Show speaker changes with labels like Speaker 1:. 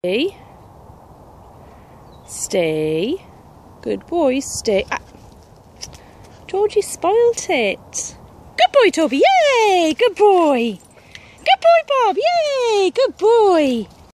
Speaker 1: Stay. Good boy, stay. Ah. Georgie spoilt it. Good boy, Toby. Yay! Good boy. Good boy, Bob. Yay! Good boy.